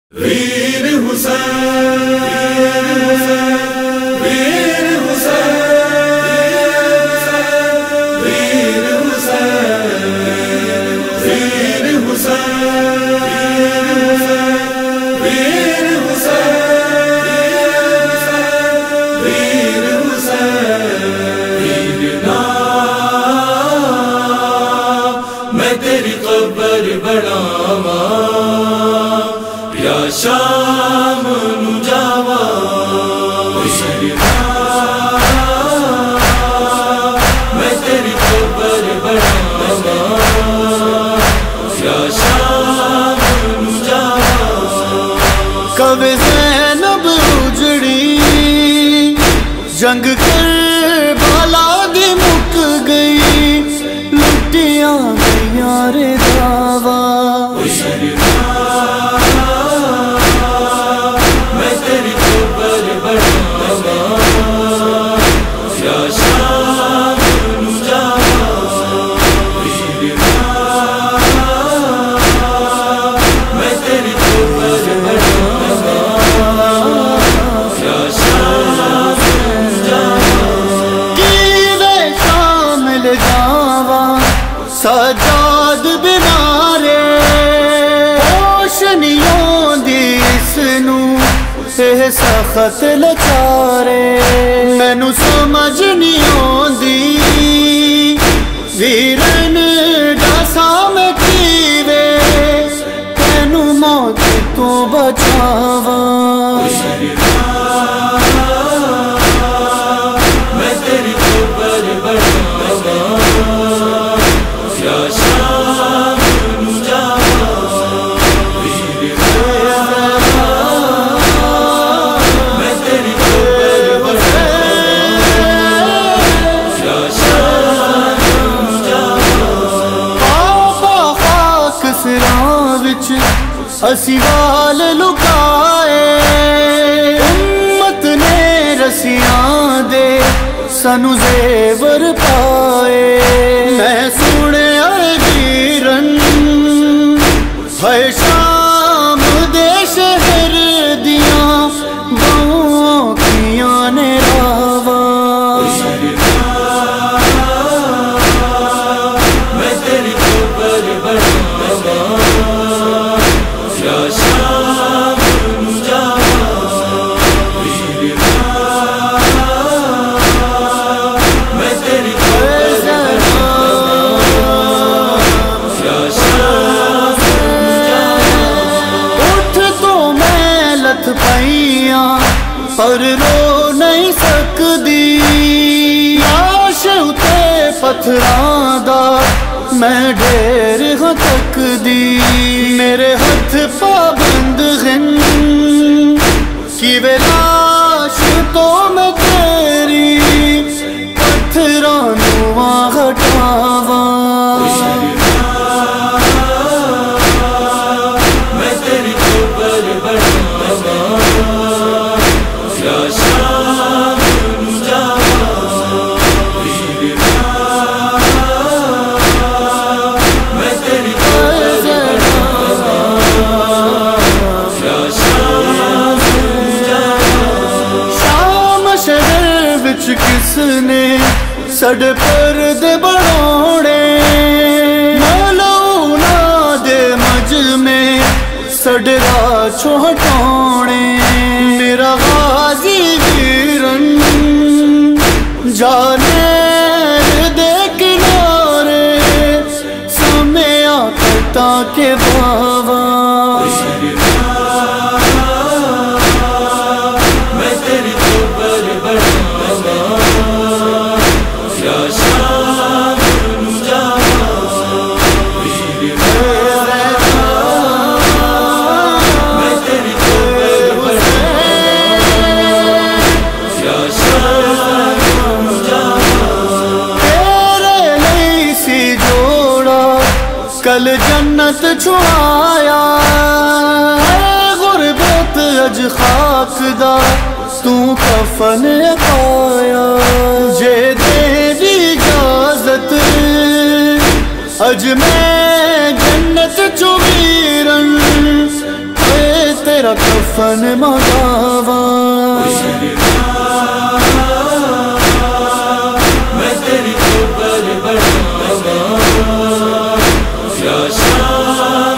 ویر حسین ویر حسین ویر حسین ویر حسین ویر حسین ویر حسین میں تیری قبر بناواں یا شام نو جاواں میں تیری قبر بناواں یا شام نو جاواں کب زینب اجڑی جنگ کربلا دی مک گئی لٹیاں گئیاں رے دعوا سجاد بنارے روشنیوں دی سنو اے سخت لچارے مینو سمجھ نہیں آندی ویرن جاسا میں کیوے تینو موت تو بچاواں اسی وال لکائے امت نے رسیاں دے سانو زیور پائے میں سنے ویرن ہے شام دے شہر دیاں باؤں کیاں نے راواں پر رو نہیں سکدی لاش اتے پتھراں دا میں ڈھیر ہاں تکدی میرے ہاتھ پابند ہیں کیویں لاش تو میں تیری پتھراں نواں ہٹاواں کس نے سڈے پردے بڑھوڑے مولا دے مجمع سڈے راچوں ہٹوڑے میرا غازی ویرن جانے دے کنارے سمیا کتا کے باواں کل جنت چھوایا غربت اج خاک دا تو کفن پایا جے تیری اجازت اج میں جنت چویرن تیرا کفن منگاواں میں تیری قبر بناواں یا شام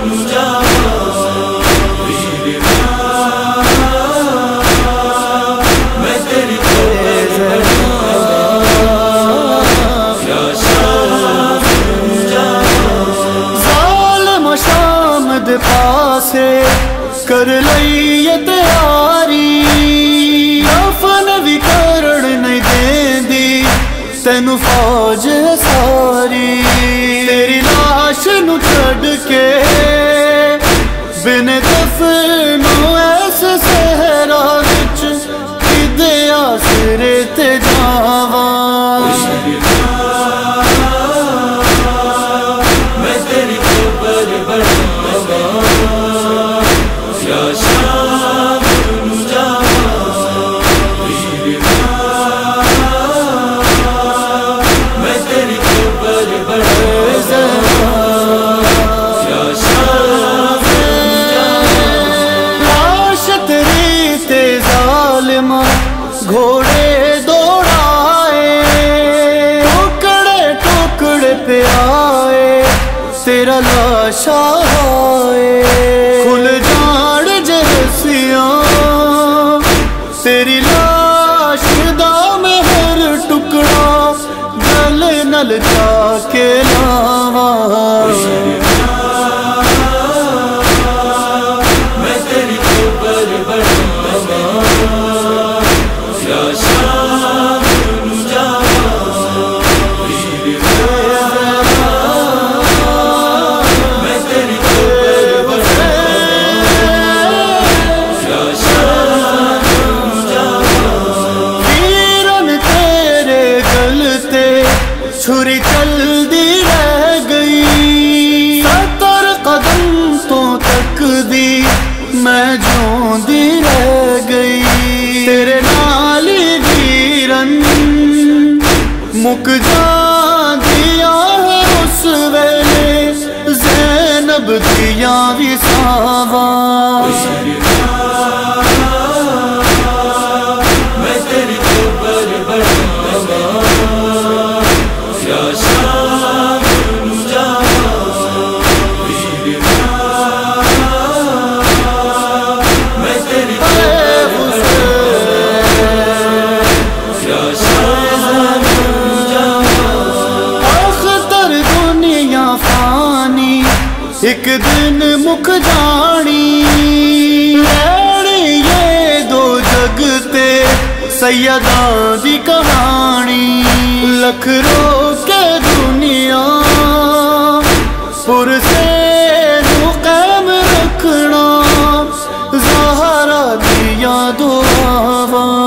میں تیری قبر پاسے کر لئی تیاری کفن بھی کرن نہیں دیندی تینوں فوج ساری تیری لاش نو چھڈ کے بن دفنوں ایس صحرا وچ کدے آسرے تے جاواں میں تیری قبر بناواں یا شام میں تیری قبر بناواں یا شام لاش تیری تے ظالمہ گھوڑے دوڑائے ٹکڑے ٹکڑے پہ آئے تیرا لاشا آئے کھل جان جرسیاں تیری لاش دا مہر ٹکڑا گل نل جا کے لاواں میں تیری قبر بناواں یا شام میں تیری قبر بناواں یا شام ویرن تیرے گلتے چھری چل دی رہ گئی 70 قدم تو تک دی میں جوندی رہ گئی تیرے نال ویرن مک جان دیا ہے اس ویلے زینب دیا وساواں میں تیری قبر بناواں یا شام میں تیری قبر یا شام اختر دنیا فانی ایک دن مک جانی یہ دو جگتے سیداں دی کہانی لکھ رو کے دنیا پر سے نو قائم رکھنا زہرا دیا دعاواں